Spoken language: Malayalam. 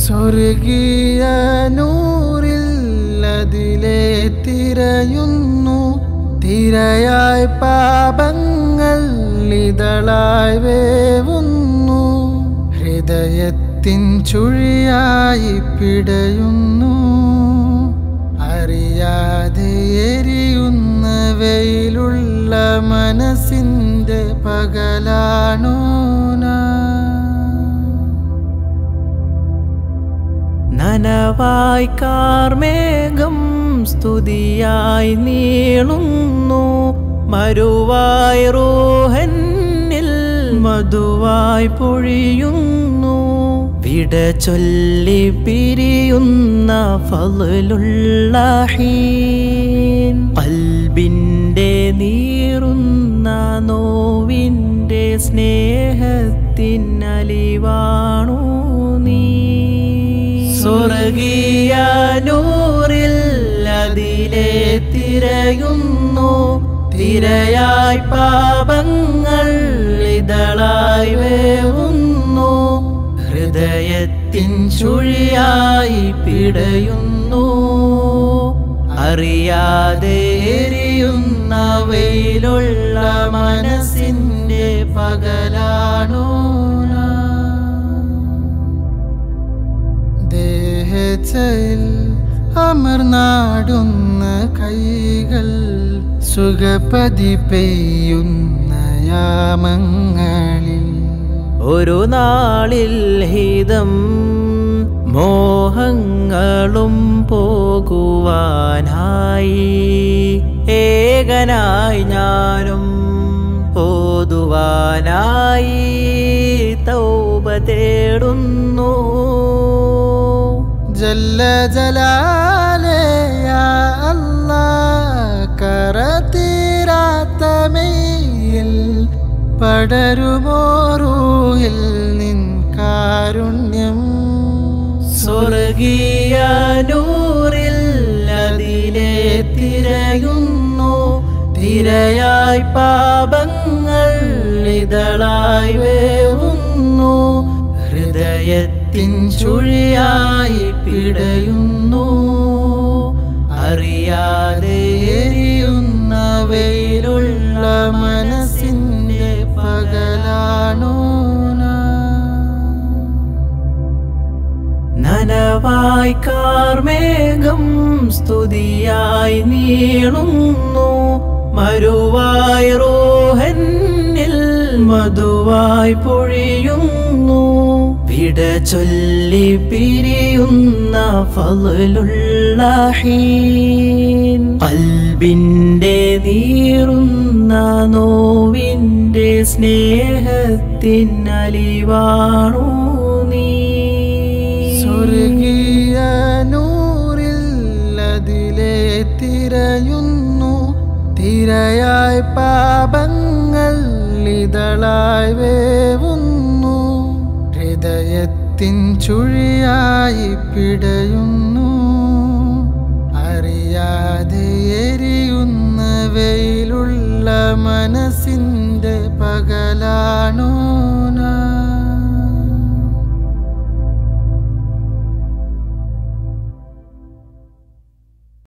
സ്വർഗീയ നൂറിൽ അതിലെ തിരയുന്നു, തിരയായി പാപങ്ങൾ ഇതളായി വേവുന്നു, ഹൃദയത്തിൻ ചുഴിയായി പിടയുന്നു, അറിയാതെ എരിയുന്ന വെയിലുള്ള മനസ്സിൻ്റെ പകലാണോ നനവായി കാർമേഘം സ്തുതിയായി നീളുന്നു, മരുവായി റൂഹന്നിൽ മധുവായി പൊഴിയുന്നു, വിട ചൊല്ലി പിരിയുന്ന ഫളുലുള്ള ഹീൻ, ഖൽബിൻ്റെ നീറുന്ന നോവിൻ്റെ സ്നേഹത്തിനലിവാണു നീ. സ്വർഗീയ നൂറിൽ അതിലെ തിരയുന്നു, തിരയായി പാപങ്ങൾ ഇതളായി വേവുന്നു, ഹൃദയത്തിൻ ചുഴിയായി പിടയുന്നു, അറിയാതെ എരിയുന്ന വെയിലുള്ള മനസ്സിൻ്റെ പകലാണോ ദേഹത്തിൽ അമർനാടുന്ന കൈകൾ, സുഖപതി പെയ്യുന്ന യാമങ്ങളിൽ, ഒരു നാളിൽ ഹിതം മോഹങ്ങളും പോകുവാനായി, ഏകനായി ഞാനും ഓതുവാനായി തൗബ തേടുന്നു. ജല്ല ജലാലേ യാ അല്ലാഹ്, കറതീരാത്ത മെയ്യിൽ പടരുമോ റൂഹിൽ നിൻ കാരുണ്യം. സ്വർഗീയ നൂറിൽ അതിലെ തിരയുന്നു, തിരയായി പാപങ്ങൾ ഇതളായി വേവുന്നു, ഹൃദയത്തിൻ ചുഴിയായി പിടയുന്നു, അറിയാതെ എരിയുന്ന വെയിലുള്ള മനസ്സിൻ്റെ പകലാണോ നനവായി കാർമേഘം സ്തുതിയായി നീളുന്നു, മരുവായി റൂഹന്നിൽ മധുവായി പൊഴിയുന്നു, വിട ചൊല്ലി പിരിയുന്ന ഫളുലുള്ള ഹീൻ, ഖൽബിൻ്റെ നീറുന്ന നോവിൻ്റെ സ്നേഹത്തിനലിവാണു നീ. സ്വർഗീയ നൂറിൽ അതിലെ തിരയുന്നു, തിരയായി പാപങ്ങൾ ഇതളായി വേവുന്നു, ഹൃദയത്തിൻ ചുഴിയായി പിടയുന്നു, അറിയാതെ എരിയുന്ന വെയിലുള്ള മനസ്സിൻ്റെ പകലാണോ